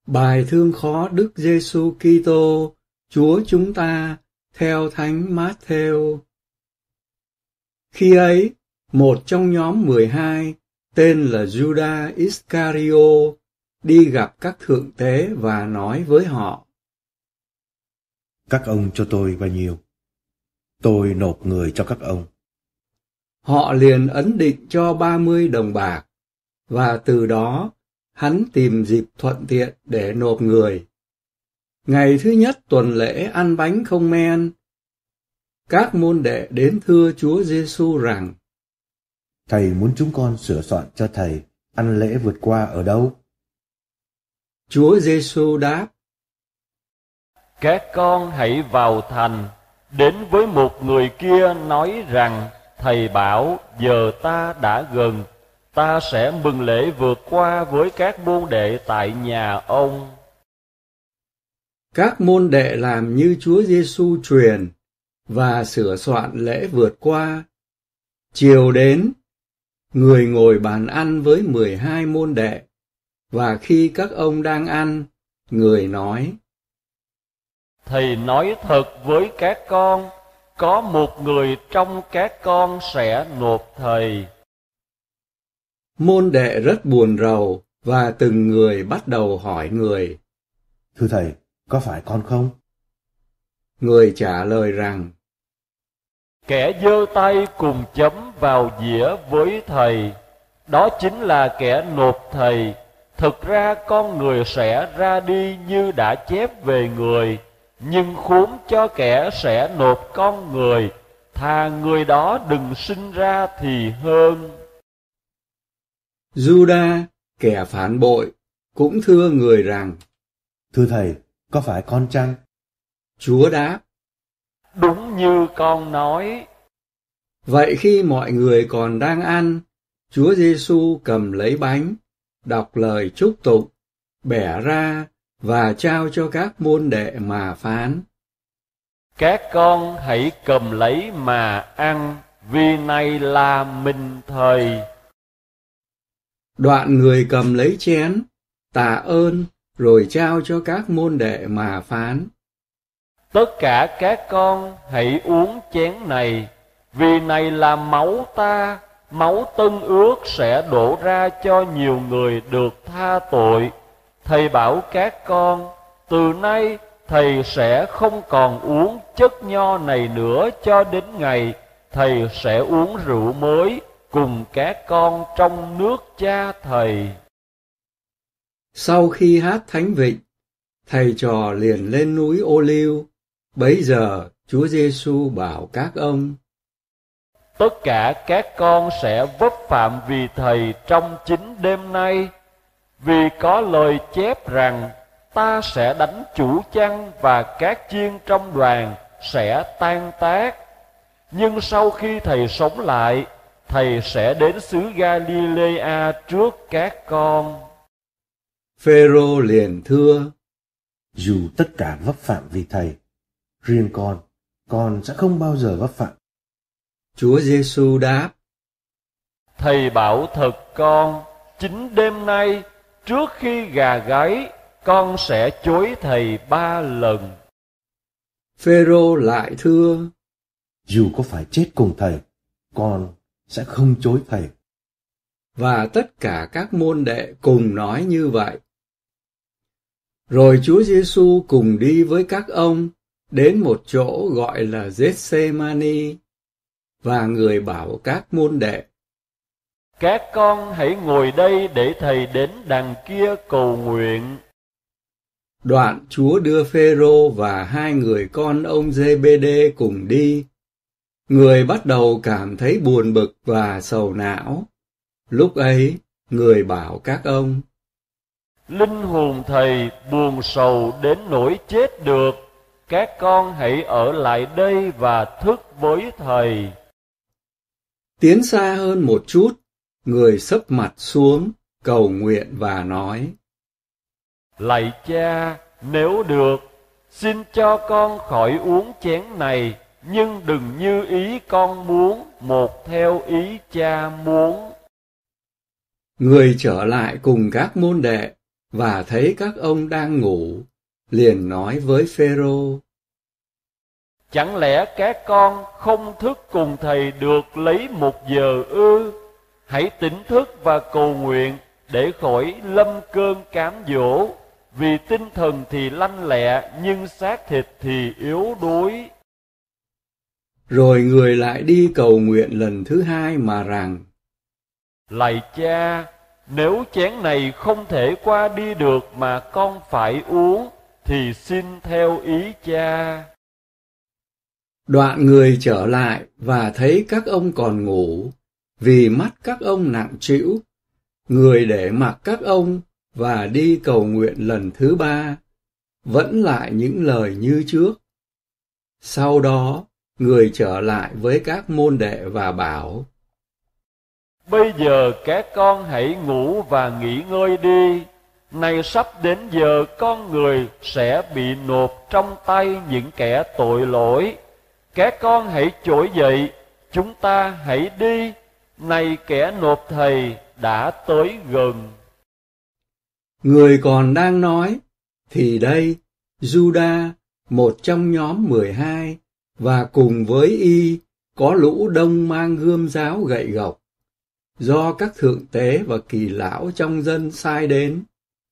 Bài thương khó Đức Giêsu Kitô, Chúa chúng ta, theo Thánh Mát-thêu. Khi ấy, một trong nhóm 12, tên là Giuđa Iscario, đi gặp các thượng tế và nói với họ: Các ông cho tôi bao nhiêu? Tôi nộp người cho các ông. Họ liền ấn định cho 30 đồng bạc, và từ đó hắn tìm dịp thuận tiện để nộp người. Ngày thứ nhất tuần lễ ăn bánh không men, các môn đệ đến thưa Chúa Giêsu rằng: Thầy muốn chúng con sửa soạn cho thầy ăn lễ vượt qua ở đâu? Chúa Giêsu đáp: Các con hãy vào thành, đến với một người kia nói rằng: Thầy bảo giờ ta đã gần, ta sẽ mừng lễ vượt qua với các môn đệ tại nhà ông. Các môn đệ làm như Chúa Giêsu truyền và sửa soạn lễ vượt qua. Chiều đến, người ngồi bàn ăn với 12 môn đệ, và khi các ông đang ăn, người nói: Thầy nói thật với các con, có một người trong các con sẽ nộp thầy. Môn đệ rất buồn rầu, và từng người bắt đầu hỏi người: Thưa thầy, có phải con không? Người trả lời rằng: Kẻ giơ tay cùng chấm vào dĩa với thầy, đó chính là kẻ nộp thầy. Thực ra con người sẽ ra đi như đã chép về người, nhưng khốn cho kẻ sẽ nộp con người, thà người đó đừng sinh ra thì hơn. Giuđa, kẻ phản bội, cũng thưa người rằng: Thưa thầy, có phải con chăng? Chúa đáp: Đúng như con nói. Vậy khi mọi người còn đang ăn, Chúa Giêsu cầm lấy bánh, đọc lời chúc tụng, bẻ ra và trao cho các môn đệ mà phán: Các con hãy cầm lấy mà ăn, vì này là mình thầy. Đoạn người cầm lấy chén, tạ ơn, rồi trao cho các môn đệ mà phán: Tất cả các con hãy uống chén này, vì này là máu ta, máu tân ước sẽ đổ ra cho nhiều người được tha tội. Thầy bảo các con, từ nay thầy sẽ không còn uống chất nho này nữa cho đến ngày thầy sẽ uống rượu mới cùng các con trong nước cha thầy. Sau khi hát thánh vịnh, thầy trò liền lên núi Ô Liu. Bấy giờ Chúa Giêsu bảo các ông: Tất cả các con sẽ vấp phạm vì thầy trong chính đêm nay, vì có lời chép rằng ta sẽ đánh chủ chăn và các chiên trong đoàn sẽ tan tác. Nhưng sau khi thầy sống lại, thầy sẽ đến xứ Galilea trước các con. Phêrô liền thưa: Dù tất cả vấp phạm vì thầy, riêng con sẽ không bao giờ vấp phạm. Chúa Giêsu đáp: Thầy bảo thật con, chính đêm nay, trước khi gà gáy, con sẽ chối thầy 3 lần. Phêrô lại thưa: Dù có phải chết cùng thầy, con sẽ không chối thầy. Và tất cả các môn đệ cùng nói như vậy. Rồi Chúa Giêsu cùng đi với các ông đến một chỗ gọi là Gethsemani, và người bảo các môn đệ: Các con hãy ngồi đây để thầy đến đằng kia cầu nguyện. Đoạn Chúa đưa Phêrô và 2 người con ông Giê-bê-đê cùng đi. Người bắt đầu cảm thấy buồn bực và sầu não. Lúc ấy, người bảo các ông: Linh hồn thầy buồn sầu đến nỗi chết được, các con hãy ở lại đây và thức với thầy. Tiến xa hơn một chút, người xấp mặt xuống, cầu nguyện và nói: Lạy cha, nếu được, xin cho con khỏi uống chén này, nhưng đừng như ý con muốn, một theo ý cha muốn. Người trở lại cùng các môn đệ, và thấy các ông đang ngủ, liền nói với Phêrô: Chẳng lẽ các con không thức cùng thầy được lấy 1 giờ ư? Hãy tỉnh thức và cầu nguyện để khỏi lâm cơn cám dỗ, vì tinh thần thì lanh lẹ nhưng xác thịt thì yếu đuối. Rồi người lại đi cầu nguyện lần thứ 2 mà rằng: Lạy Cha, nếu chén này không thể qua đi được mà con phải uống, thì xin theo ý Cha. Đoạn người trở lại và thấy các ông còn ngủ, vì mắt các ông nặng trĩu. Người để mặc các ông và đi cầu nguyện lần thứ 3, vẫn lại những lời như trước. Sau đó, người trở lại với các môn đệ và bảo: Bây giờ các con hãy ngủ và nghỉ ngơi đi. Nay sắp đến giờ con người sẽ bị nộp trong tay những kẻ tội lỗi. Các con hãy trỗi dậy, chúng ta hãy đi. Này kẻ nộp thầy đã tới gần. Người còn đang nói, thì đây, Giuđa, một trong nhóm 12, và cùng với y có lũ đông mang gươm giáo gậy gộc, do các thượng tế và kỳ lão trong dân sai đến.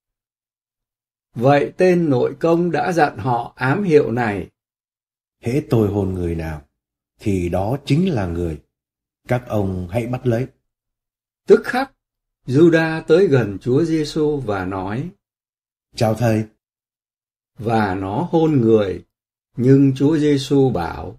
Vậy tên nội công đã dặn họ ám hiệu này: Hễ tôi hôn người nào, thì đó chính là người. Các ông hãy bắt lấy. Tức khắc, Giuđa tới gần Chúa Giêsu và nói: Chào thầy. Và nó hôn người, nhưng Chúa Giêsu bảo: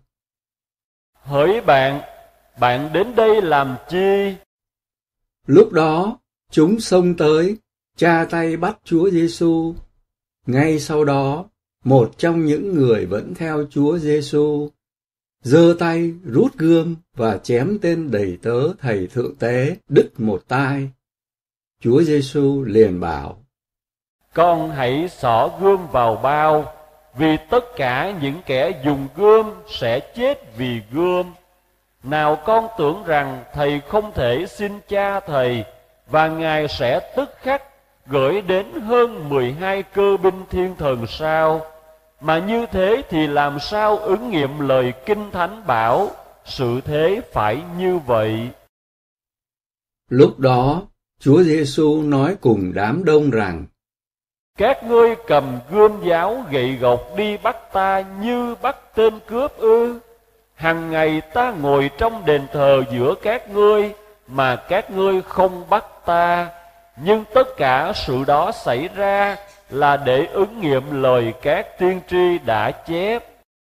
Hỡi bạn đến đây làm chi? Lúc đó, chúng xông tới, tra tay bắt Chúa Giêsu. Ngay sau đó, một trong những người vẫn theo Chúa Giêsu giơ tay rút gươm và chém tên đầy tớ thầy thượng tế đứt một tai. Chúa Giêsu liền bảo: Con hãy xỏ gươm vào bao, vì tất cả những kẻ dùng gươm sẽ chết vì gươm. Nào con tưởng rằng thầy không thể xin Cha thầy, và Ngài sẽ tức khắc gửi đến hơn 12 cơ binh thiên thần sao? Mà như thế thì làm sao ứng nghiệm lời Kinh Thánh bảo, sự thế phải như vậy. Lúc đó, Chúa Giêsu nói cùng đám đông rằng: Các ngươi cầm gươm giáo gậy gộc đi bắt ta như bắt tên cướp ư? Hằng ngày ta ngồi trong đền thờ giữa các ngươi, mà các ngươi không bắt ta. Nhưng tất cả sự đó xảy ra là để ứng nghiệm lời các tiên tri đã chép.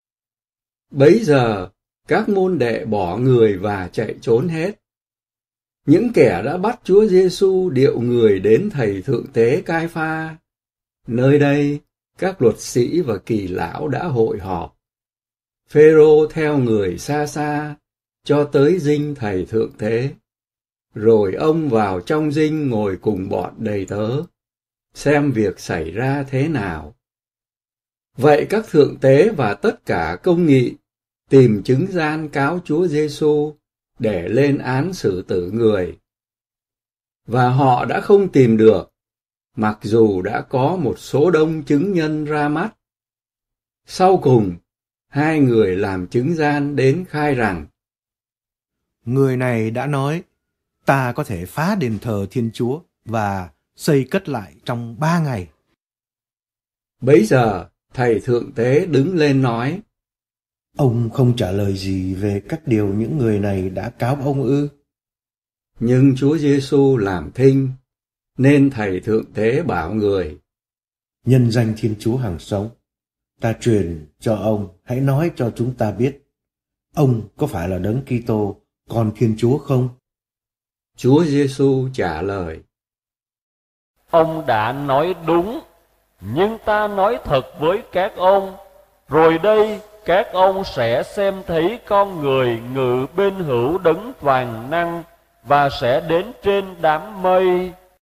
Bấy giờ, các môn đệ bỏ người và chạy trốn hết. Những kẻ đã bắt Chúa Giêsu điệu người đến thầy thượng tế Cai-pha. Nơi đây, các luật sĩ và kỳ lão đã hội họp. Phêrô theo người xa xa, cho tới dinh thầy thượng tế. Rồi ông vào trong dinh ngồi cùng bọn đầy tớ, xem việc xảy ra thế nào. Vậy các thượng tế và tất cả công nghị tìm chứng gian cáo Chúa Giêsu để lên án xử tử người. Và họ đã không tìm được, mặc dù đã có một số đông chứng nhân ra mắt. Sau cùng, 2 người làm chứng gian đến khai rằng: Người này đã nói, ta có thể phá đền thờ Thiên Chúa và xây cất lại trong 3 ngày. Bấy giờ, thầy thượng tế đứng lên nói: Ông không trả lời gì về các điều những người này đã cáo ông ư? Nhưng Chúa Giêsu làm thinh, nên thầy thượng tế bảo người: Nhân danh Thiên Chúa hằng sống, ta truyền cho ông hãy nói cho chúng ta biết, ông có phải là Đấng Kitô, con Thiên Chúa không? Chúa Giêsu trả lời: Ông đã nói đúng, nhưng ta nói thật với các ông, rồi đây các ông sẽ xem thấy con người ngự bên hữu Đấng toàn năng và sẽ đến trên đám mây.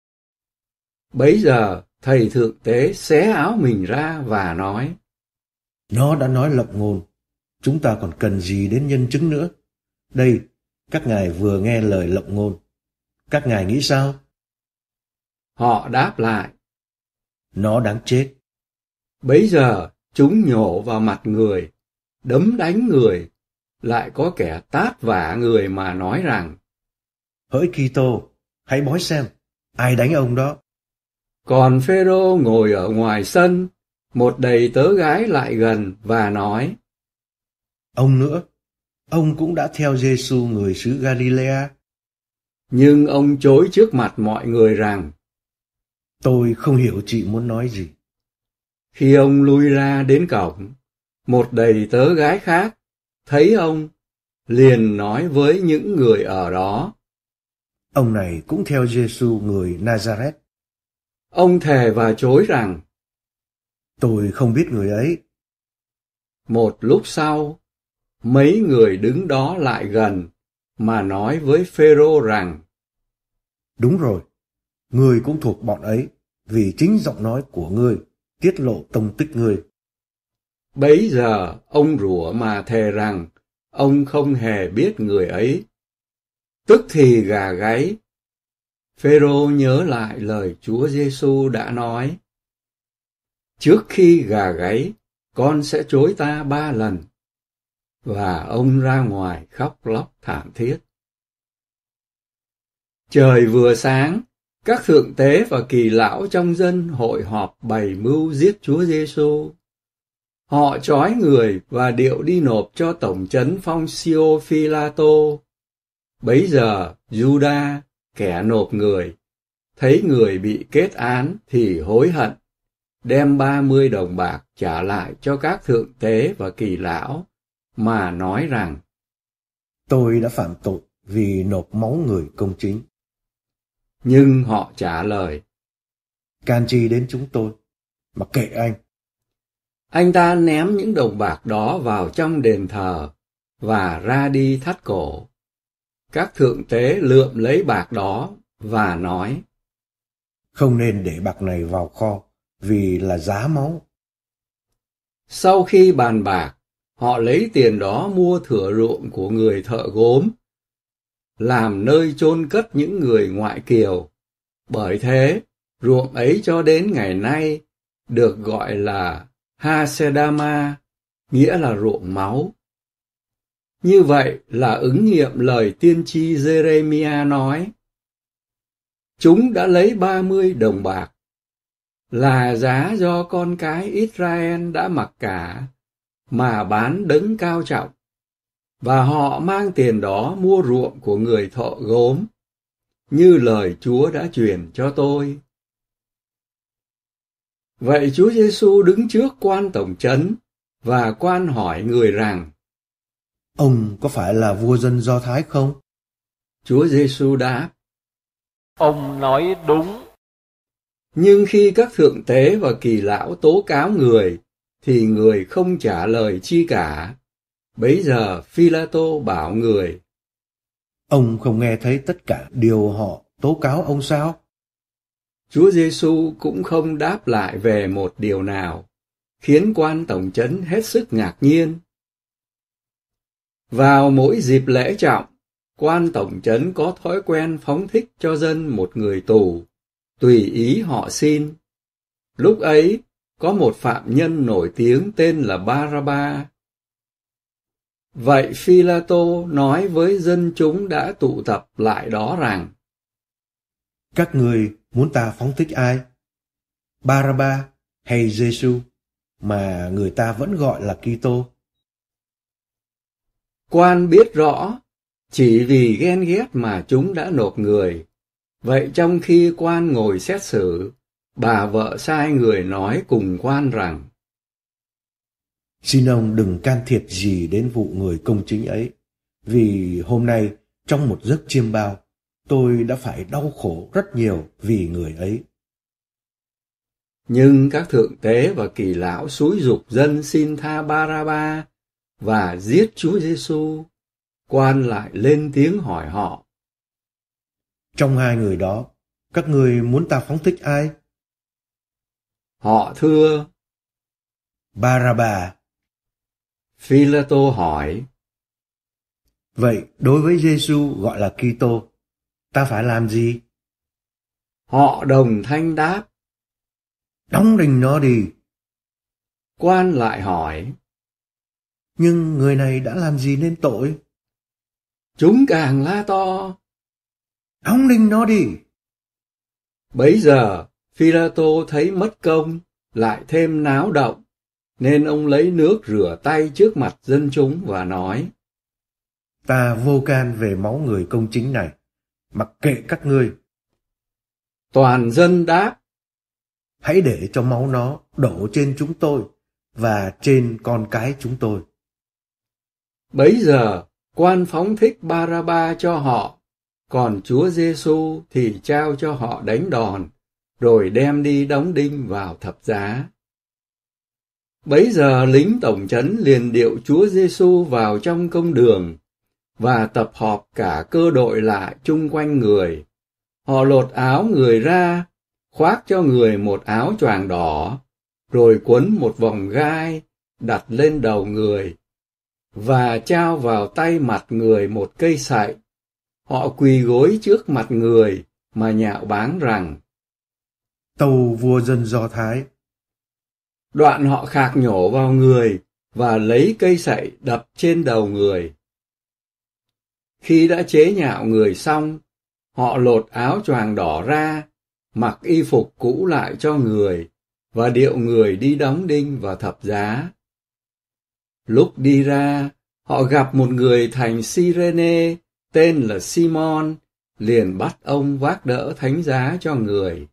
Bấy giờ, thầy thượng tế xé áo mình ra và nói: Nó đã nói lộng ngôn, chúng ta còn cần gì đến nhân chứng nữa? Đây, các ngài vừa nghe lời lộng ngôn. Các ngài nghĩ sao? Họ đáp lại: nó đáng chết. Bấy giờ chúng nhổ vào mặt người, đấm đánh người, lại có kẻ tát vả người mà nói rằng: Hỡi Kitô, hãy bói xem, ai đánh ông đó? Còn Phêrô ngồi ở ngoài sân, một đầy tớ gái lại gần và nói: Ông nữa, ông cũng đã theo Giêsu người xứ Galilea. Nhưng ông chối trước mặt mọi người rằng: Tôi không hiểu chị muốn nói gì. Khi ông lui ra đến cổng, một đầy tớ gái khác thấy ông, liền nói với những người ở đó: Ông này cũng theo Giêsu người Nazareth. Ông thề và chối rằng: Tôi không biết người ấy. Một lúc sau, mấy người đứng đó lại gần mà nói với Phêrô rằng: Đúng rồi, ngươi cũng thuộc bọn ấy, vì chính giọng nói của ngươi tiết lộ tông tích ngươi. Bấy giờ ông rủa mà thề rằng ông không hề biết người ấy. Tức thì gà gáy. Phêrô nhớ lại lời Chúa Giêsu đã nói: Trước khi gà gáy, con sẽ chối ta 3 lần. Và ông ra ngoài khóc lóc thảm thiết. Trời vừa sáng, các thượng tế và kỳ lão trong dân hội họp bày mưu giết Chúa Giêsu. Họ trói người và điệu đi nộp cho tổng trấn Poncio Phi-la-tô. Bấy giờ Giuđa, kẻ nộp người, thấy người bị kết án thì hối hận, đem 30 đồng bạc trả lại cho các thượng tế và kỳ lão, mà nói rằng: Tôi đã phạm tội vì nộp máu người công chính. Nhưng họ trả lời: Can chi đến chúng tôi, mà kệ anh. Anh ta ném những đồng bạc đó vào trong đền thờ và ra đi thắt cổ. Các thượng tế lượm lấy bạc đó và nói: Không nên để bạc này vào kho, vì là giá máu. Sau khi bàn bạc, họ lấy tiền đó mua thửa ruộng của người thợ gốm, làm nơi chôn cất những người ngoại kiều. Bởi thế, ruộng ấy cho đến ngày nay được gọi là Hasedama, nghĩa là ruộng máu. Như vậy là ứng nghiệm lời tiên tri Giê-rê-mi-a nói: Chúng đã lấy 30 đồng bạc, là giá do con cái Israel đã mặc cả, mà bán đấng cao trọng, và họ mang tiền đó mua ruộng của người thợ gốm, như lời Chúa đã truyền cho tôi. Vậy Chúa Giêsu đứng trước quan tổng trấn và quan hỏi người rằng: Ông có phải là vua dân Do Thái không? Chúa Giêsu đáp: Ông nói đúng. Nhưng khi các thượng tế và kỳ lão tố cáo người, thì người không trả lời chi cả. Bấy giờ Phi-la-tô bảo người: Ông không nghe thấy tất cả điều họ tố cáo ông sao? Chúa Giêsu cũng không đáp lại về một điều nào, khiến quan tổng trấn hết sức ngạc nhiên. Vào mỗi dịp lễ trọng, quan tổng trấn có thói quen phóng thích cho dân một người tù, tùy ý họ xin. Lúc ấy, có một phạm nhân nổi tiếng tên là Ba-ra-ba. Vậy Phi-la-tô nói với dân chúng đã tụ tập lại đó rằng: Các người muốn ta phóng thích ai? Ba-ra-ba hay Giêsu, mà người ta vẫn gọi là Kitô? Quan biết rõ, chỉ vì ghen ghét mà chúng đã nộp người. Vậy trong khi quan ngồi xét xử, bà vợ sai người nói cùng quan rằng: Xin ông đừng can thiệp gì đến vụ người công chính ấy, vì hôm nay trong một giấc chiêm bao, tôi đã phải đau khổ rất nhiều vì người ấy. Nhưng các thượng tế và kỳ lão xúi giục dân xin tha Ba-ra-ba và giết Chúa Giêsu. Quan lại lên tiếng hỏi họ: Trong hai người đó, các người muốn ta phóng thích ai? Họ thưa: Ba-ra-ba. Phi-la-tô hỏi: Vậy đối với Giêsu gọi là Kitô, ta phải làm gì? Họ đồng thanh đáp: Đóng đinh nó đi. Quan lại hỏi. Nhưng người này đã làm gì nên tội? Chúng càng la to. Đóng đinh nó đi. Bấy giờ, Phi-la-tô thấy mất công, lại thêm náo động, nên ông lấy nước rửa tay trước mặt dân chúng và nói. Ta vô can về máu người công chính này, mặc kệ các ngươi. Toàn dân đáp. Hãy để cho máu nó đổ trên chúng tôi và trên con cái chúng tôi. Bấy giờ, quan phóng thích Ba-ra-ba cho họ, còn Chúa Giê-xu thì trao cho họ đánh đòn, rồi đem đi đóng đinh vào thập giá. Bấy giờ lính tổng trấn liền điệu Chúa Giê-xu vào trong công đường, và tập họp cả cơ đội lại chung quanh người. Họ lột áo người ra, khoác cho người một áo choàng đỏ, rồi quấn một vòng gai, đặt lên đầu người, và trao vào tay mặt người một cây sậy. Họ quỳ gối trước mặt người mà nhạo báng rằng: Tâu vua dân Do Thái. Đoạn họ khạc nhổ vào người và lấy cây sậy đập trên đầu người. Khi đã chế nhạo người xong, họ lột áo choàng đỏ ra, mặc y phục cũ lại cho người, và điệu người đi đóng đinh vào thập giá. Lúc đi ra, họ gặp một người thành Cyrene, tên là Simon, liền bắt ông vác đỡ thánh giá cho người.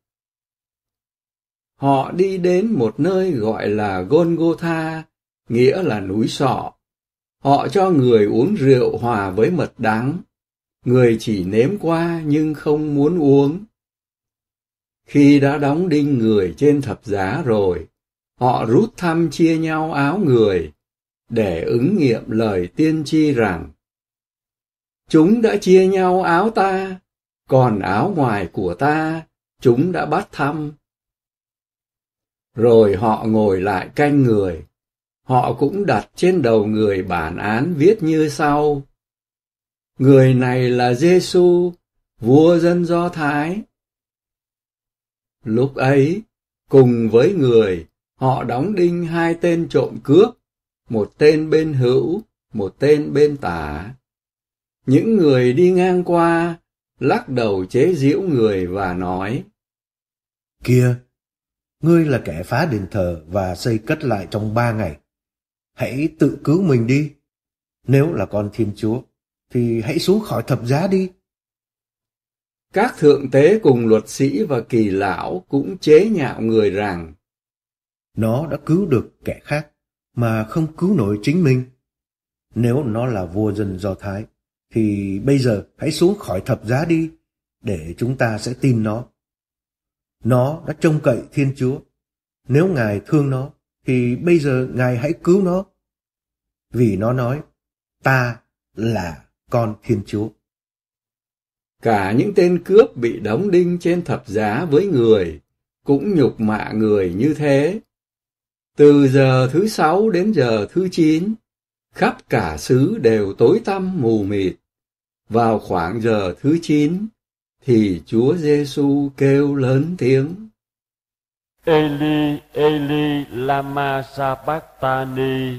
Họ đi đến một nơi gọi là Golgotha, nghĩa là núi sọ. Họ cho người uống rượu hòa với mật đắng. Người chỉ nếm qua nhưng không muốn uống. Khi đã đóng đinh người trên thập giá rồi, họ rút thăm chia nhau áo người, để ứng nghiệm lời tiên tri rằng: Chúng đã chia nhau áo ta, còn áo ngoài của ta, chúng đã bắt thăm. Rồi họ ngồi lại canh người. Họ cũng đặt trên đầu người bản án viết như sau: Người này là Giê-xu, vua dân Do Thái. Lúc ấy, cùng với người, họ đóng đinh hai tên trộm cướp, một tên bên hữu, một tên bên tả. Những người đi ngang qua, lắc đầu chế giễu người và nói: Kìa, ngươi là kẻ phá đền thờ và xây cất lại trong 3 ngày. Hãy tự cứu mình đi. Nếu là con Thiên Chúa, thì hãy xuống khỏi thập giá đi. Các thượng tế cùng luật sĩ và kỳ lão cũng chế nhạo người rằng: Nó đã cứu được kẻ khác, mà không cứu nổi chính mình. Nếu nó là vua dân Do Thái, thì bây giờ hãy xuống khỏi thập giá đi, để chúng ta sẽ tin nó. Nó đã trông cậy Thiên Chúa. Nếu Ngài thương nó, thì bây giờ Ngài hãy cứu nó. Vì nó nói, ta là con Thiên Chúa. Cả những tên cướp bị đóng đinh trên thập giá với người, cũng nhục mạ người như thế. Từ giờ thứ 6 đến giờ thứ 9, khắp cả xứ đều tối tăm mù mịt. Vào khoảng giờ thứ 9, thì Chúa Giê-xu kêu lớn tiếng: Eli, Eli, lama sabachthani.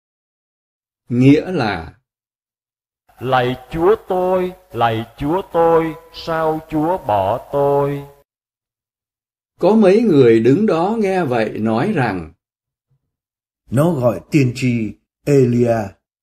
Nghĩa là: Lạy Chúa tôi, sao Chúa bỏ tôi? Có mấy người đứng đó nghe vậy nói rằng: Nó gọi tiên tri Elia.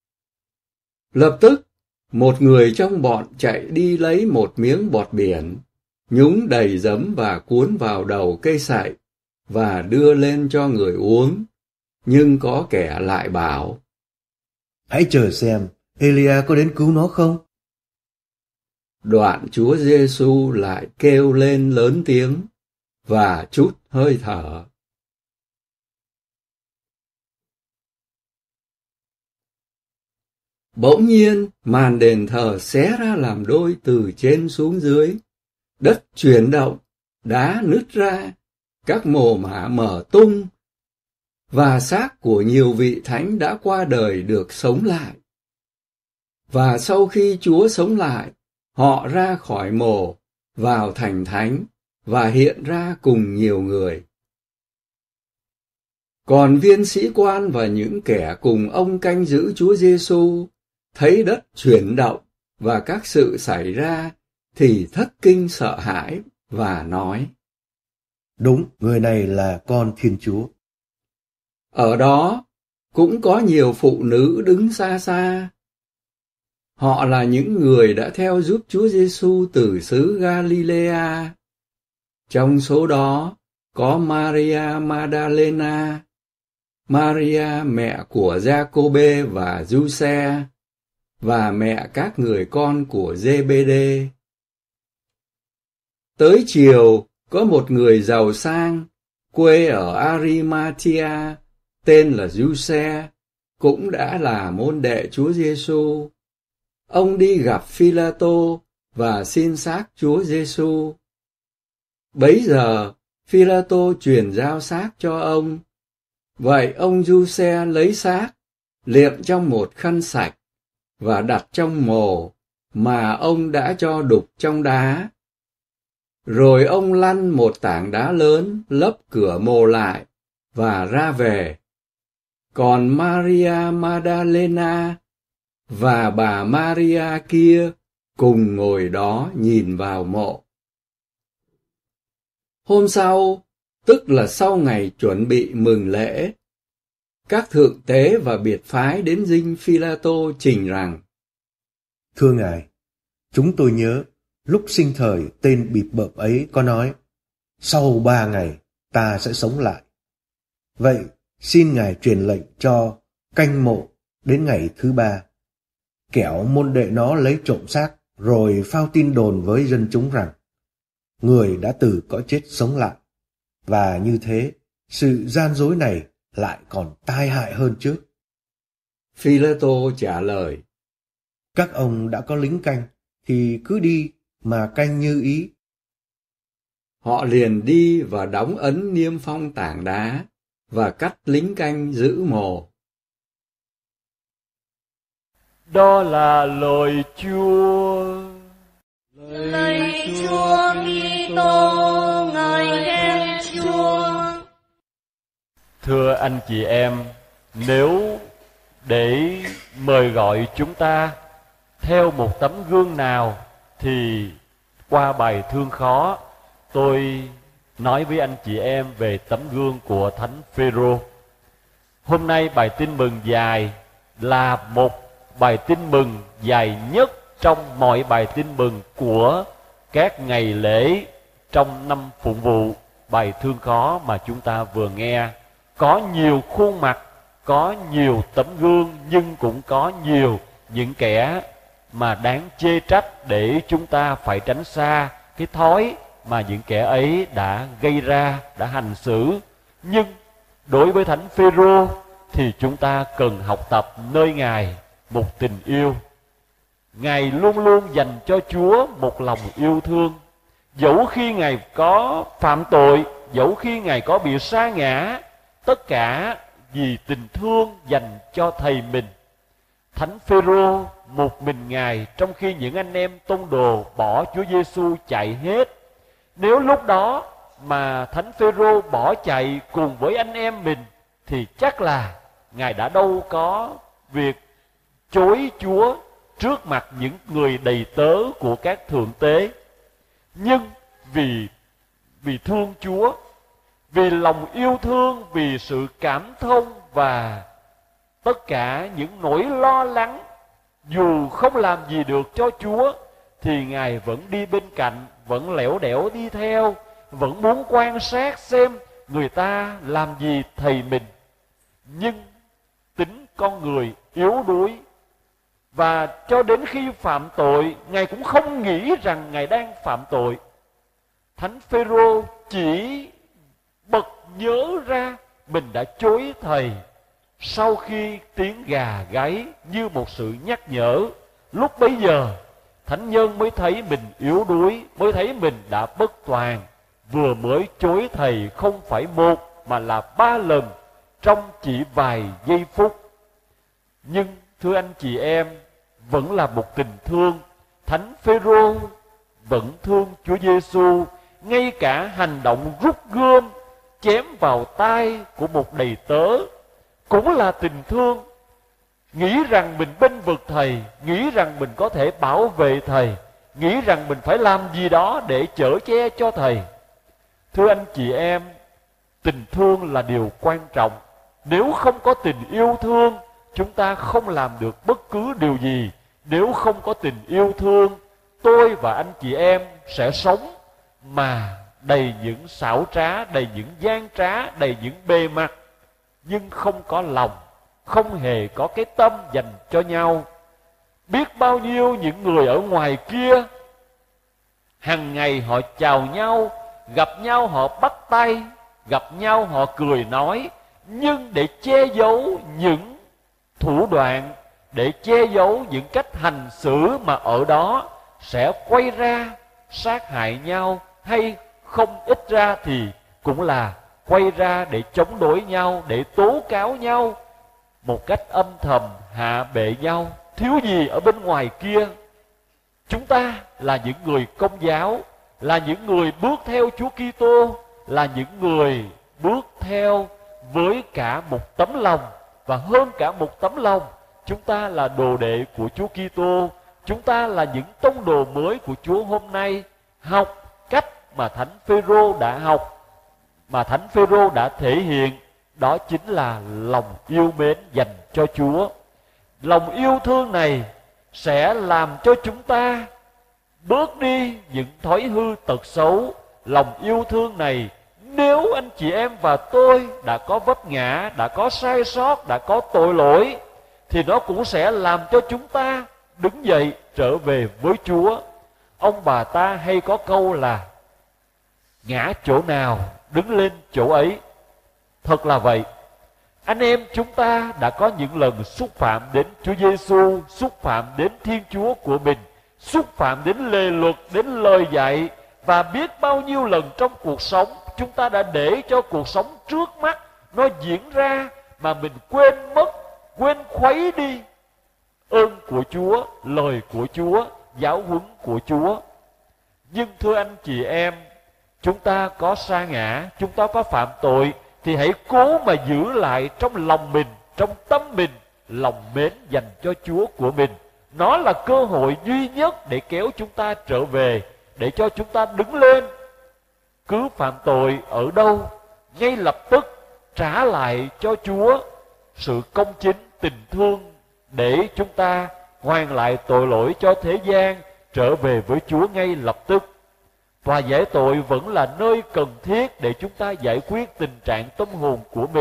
Lập tức, một người trong bọn chạy đi lấy một miếng bọt biển, nhúng đầy giấm và cuốn vào đầu cây sậy, và đưa lên cho người uống. Nhưng có kẻ lại bảo: Hãy chờ xem, Elia có đến cứu nó không? Đoạn Chúa Giê-xu lại kêu lên lớn tiếng, và trút hơi thở. Bỗng nhiên, màn đền thờ xé ra làm đôi từ trên xuống dưới. Đất chuyển động, đá nứt ra, các mồ mả mở tung, và xác của nhiều vị thánh đã qua đời được sống lại. Và sau khi Chúa sống lại, họ ra khỏi mồ, vào thành thánh, và hiện ra cùng nhiều người. Còn viên sĩ quan và những kẻ cùng ông canh giữ Chúa Giêsu thấy đất chuyển động và các sự xảy ra thì thất kinh sợ hãi và nói: Đúng, người này là con Thiên Chúa. Ở đó cũng có nhiều phụ nữ đứng xa xa. Họ là những người đã theo giúp Chúa Giêsu từ xứ Galilea. Trong số đó có Maria Magdalena, Maria mẹ của Giacôbê và Giuse, và mẹ các người con của Giê-bê-đê. Tới chiều, có một người giàu sang, quê ở Arimathea, tên là Giuse, cũng đã là môn đệ Chúa Giêsu. Ông đi gặp Phi-la-tô và xin xác Chúa Giêsu. Bấy giờ, Phi-la-tô truyền giao xác cho ông. Vậy ông Giuse lấy xác, liệm trong một khăn sạch và đặt trong mồ mà ông đã cho đục trong đá. Rồi ông lăn một tảng đá lớn lấp cửa mồ lại và ra về. Còn Maria Magdalena và bà Maria kia cùng ngồi đó nhìn vào mộ. Hôm sau, tức là sau ngày chuẩn bị mừng lễ, các thượng tế và biệt phái đến dinh Phi-la-tô trình rằng: Thưa Ngài, chúng tôi nhớ lúc sinh thời tên bịp bợm ấy có nói: Sau 3 ngày ta sẽ sống lại. Vậy xin Ngài truyền lệnh cho canh mộ đến ngày thứ 3, kẻo môn đệ nó lấy trộm xác rồi phao tin đồn với dân chúng rằng người đã từ cõi chết sống lại, và như thế sự gian dối này lại còn tai hại hơn trước. Phi-la-tô trả lời: Các ông đã có lính canh thì cứ đi mà canh như ý. Họ liền đi và đóng ấn niêm phong tảng đá và cắt lính canh giữ mồ. Đó là lời Chúa. Lời Chúa Kitô, ngợi khen Chúa. Thưa anh chị em, nếu để mời gọi chúng ta theo một tấm gương nào thì qua bài Thương Khó, tôi nói với anh chị em về tấm gương của Thánh Phêrô. Hôm nay bài tin mừng dài là một bài tin mừng dài nhất trong mọi bài tin mừng của các ngày lễ trong năm phụng vụ. Bài Thương Khó mà chúng ta vừa nghe có nhiều khuôn mặt, có nhiều tấm gương, nhưng cũng có nhiều những kẻ mà đáng chê trách để chúng ta phải tránh xa cái thói mà những kẻ ấy đã gây ra, đã hành xử. Nhưng đối với Thánh Phêrô thì chúng ta cần học tập nơi Ngài một tình yêu. Ngài luôn luôn dành cho Chúa một lòng yêu thương. Dẫu khi Ngài có phạm tội, dẫu khi Ngài có bị sa ngã, tất cả vì tình thương dành cho thầy mình. Thánh Phêrô một mình Ngài, trong khi những anh em tông đồ bỏ Chúa Giêsu chạy hết. Nếu lúc đó mà Thánh Phêrô bỏ chạy cùng với anh em mình thì chắc là Ngài đã đâu có việc chối Chúa trước mặt những người đầy tớ của các thượng tế. Nhưng vì thương Chúa, vì lòng yêu thương, vì sự cảm thông và tất cả những nỗi lo lắng, dù không làm gì được cho Chúa thì Ngài vẫn đi bên cạnh, vẫn lẻo đẻo đi theo, vẫn muốn quan sát xem người ta làm gì thầy mình. Nhưng tính con người yếu đuối, và cho đến khi phạm tội, Ngài cũng không nghĩ rằng Ngài đang phạm tội. Thánh Phêrô chỉ bật nhớ ra mình đã chối thầy sau khi tiếng gà gáy như một sự nhắc nhở. Lúc bấy giờ thánh nhân mới thấy mình yếu đuối, mới thấy mình đã bất toàn, vừa mới chối thầy không phải một mà là 3 lần trong chỉ vài giây phút. Nhưng thưa anh chị em, vẫn là một tình thương. Thánh Phêrô vẫn thương Chúa Giêsu, ngay cả hành động rút gươm chém vào tai của một đầy tớ cũng là tình thương. Nghĩ rằng mình bênh vực thầy, nghĩ rằng mình có thể bảo vệ thầy, nghĩ rằng mình phải làm gì đó để chở che cho thầy. Thưa anh chị em, tình thương là điều quan trọng. Nếu không có tình yêu thương, chúng ta không làm được bất cứ điều gì. Nếu không có tình yêu thương, tôi và anh chị em sẽ sống mà đầy những xảo trá, đầy những gian trá, đầy những bề mặt, nhưng không có lòng, không hề có cái tâm dành cho nhau. Biết bao nhiêu những người ở ngoài kia, hàng ngày họ chào nhau, gặp nhau họ bắt tay, gặp nhau họ cười nói, nhưng để che giấu những thủ đoạn, để che giấu những cách hành xử mà ở đó sẽ quay ra sát hại nhau, hay không ít ra thì cũng là quay ra để chống đối nhau, để tố cáo nhau một cách âm thầm, hạ bệ nhau. Thiếu gì ở bên ngoài kia. Chúng ta là những người Công giáo, là những người bước theo Chúa Kitô, là những người bước theo với cả một tấm lòng, và hơn cả một tấm lòng, chúng ta là đồ đệ của Chúa Kitô. Chúng ta là những tông đồ mới của Chúa hôm nay, học cách mà Thánh Phêrô đã học, mà Thánh Phêrô đã thể hiện. Đó chính là lòng yêu mến dành cho Chúa. Lòng yêu thương này sẽ làm cho chúng ta bớt đi những thói hư tật xấu. Lòng yêu thương này, nếu anh chị em và tôi đã có vấp ngã, đã có sai sót, đã có tội lỗi, thì nó cũng sẽ làm cho chúng ta đứng dậy trở về với Chúa. Ông bà ta hay có câu là ngã chỗ nào đứng lên chỗ ấy. Thật là vậy. Anh em chúng ta đã có những lần xúc phạm đến Chúa Giêsu, xúc phạm đến Thiên Chúa của mình, xúc phạm đến lề luật, đến lời dạy, và biết bao nhiêu lần trong cuộc sống chúng ta đã để cho cuộc sống trước mắt nó diễn ra mà mình quên mất, quên khuấy đi ơn của Chúa, lời của Chúa, giáo huấn của Chúa. Nhưng thưa anh chị em, chúng ta có sa ngã, chúng ta có phạm tội, thì hãy cố mà giữ lại trong lòng mình, trong tâm mình, lòng mến dành cho Chúa của mình. Nó là cơ hội duy nhất để kéo chúng ta trở về, để cho chúng ta đứng lên. Cứ phạm tội ở đâu, ngay lập tức trả lại cho Chúa sự công chính, tình thương, để chúng ta hoàn lại tội lỗi cho thế gian, trở về với Chúa ngay lập tức. Tòa giải tội vẫn là nơi cần thiết để chúng ta giải quyết tình trạng tâm hồn của mình.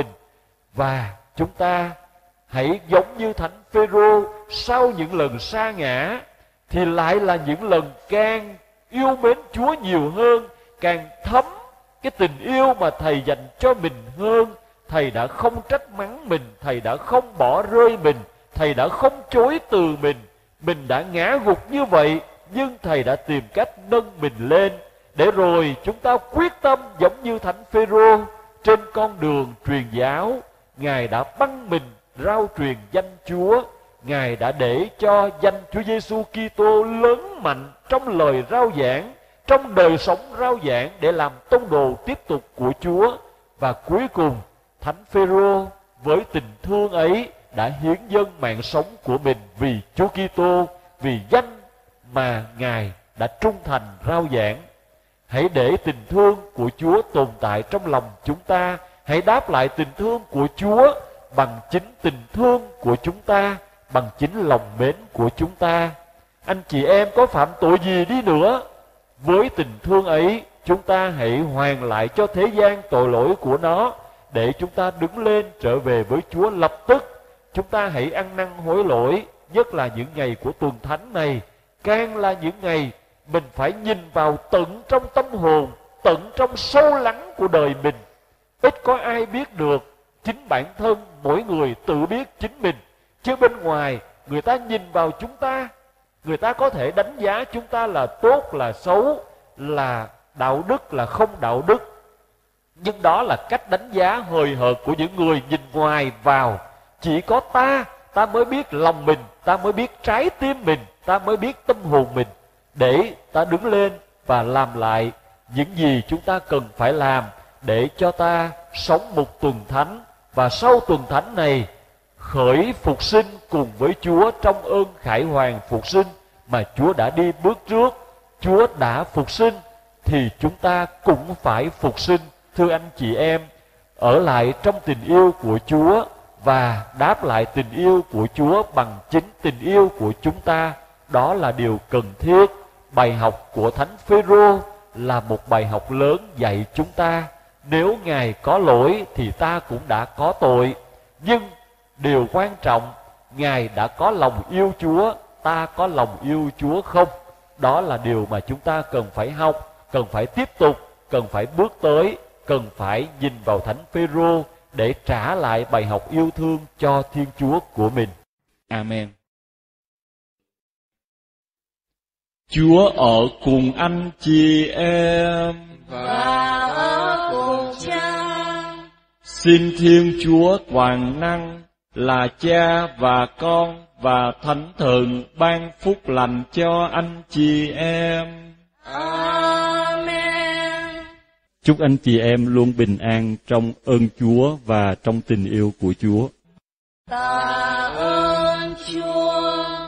Và chúng ta hãy giống như Thánh Phêrô, sau những lần sa ngã thì lại là những lần càng yêu mến Chúa nhiều hơn, càng thấm cái tình yêu mà Thầy dành cho mình hơn. Thầy đã không trách mắng mình, Thầy đã không bỏ rơi mình, Thầy đã không chối từ mình. Mình đã ngã gục như vậy, nhưng Thầy đã tìm cách nâng mình lên, để rồi chúng ta quyết tâm giống như Thánh Phêrô trên con đường truyền giáo. Ngài đã băng mình rao truyền danh Chúa. Ngài đã để cho danh Chúa Giêsu Kitô lớn mạnh trong lời rao giảng, trong đời sống rao giảng, để làm tông đồ tiếp tục của Chúa. Và cuối cùng, Thánh Phêrô với tình thương ấy đã hiến dâng mạng sống của mình vì Chúa Kitô, vì danh mà Ngài đã trung thành rao giảng. Hãy để tình thương của Chúa tồn tại trong lòng chúng ta. Hãy đáp lại tình thương của Chúa bằng chính tình thương của chúng ta, bằng chính lòng mến của chúng ta. Anh chị em có phạm tội gì đi nữa, với tình thương ấy, chúng ta hãy hoàn lại cho thế gian tội lỗi của nó, để chúng ta đứng lên trở về với Chúa lập tức. Chúng ta hãy ăn năn hối lỗi, nhất là những ngày của tuần thánh này. Càng là những ngày mình phải nhìn vào tận trong tâm hồn, tận trong sâu lắng của đời mình. Ít có ai biết được, chính bản thân mỗi người tự biết chính mình. Chứ bên ngoài người ta nhìn vào chúng ta, người ta có thể đánh giá chúng ta là tốt, là xấu, là đạo đức, là không đạo đức. Nhưng đó là cách đánh giá hời hợt của những người nhìn ngoài vào. Chỉ có ta mới biết lòng mình, ta mới biết trái tim mình, ta mới biết tâm hồn mình, để ta đứng lên và làm lại những gì chúng ta cần phải làm. để cho ta sống một tuần thánh, và sau tuần thánh này khởi phục sinh cùng với Chúa trong ơn khải hoàn phục sinh mà Chúa đã đi bước trước. Chúa đã phục sinh thì chúng ta cũng phải phục sinh, thưa anh chị em, ở lại trong tình yêu của Chúa và đáp lại tình yêu của Chúa bằng chính tình yêu của chúng ta. Đó là điều cần thiết. Bài học của Thánh Phêrô là một bài học lớn dạy chúng ta. Nếu Ngài có lỗi thì ta cũng đã có tội, nhưng điều quan trọng, Ngài đã có lòng yêu Chúa, ta có lòng yêu Chúa không? Đó là điều mà chúng ta cần phải học, cần phải tiếp tục, cần phải bước tới, cần phải nhìn vào Thánh Phêrô để trả lại bài học yêu thương cho Thiên Chúa của mình. Amen. Chúa ở cùng anh chị em và ở cùng Cha. Xin Thiên Chúa toàn năng là Cha và Con và Thánh Thần ban phúc lành cho anh chị em. Amen. Chúc anh chị em luôn bình an trong ơn Chúa và trong tình yêu của Chúa. Tạ ơn Chúa.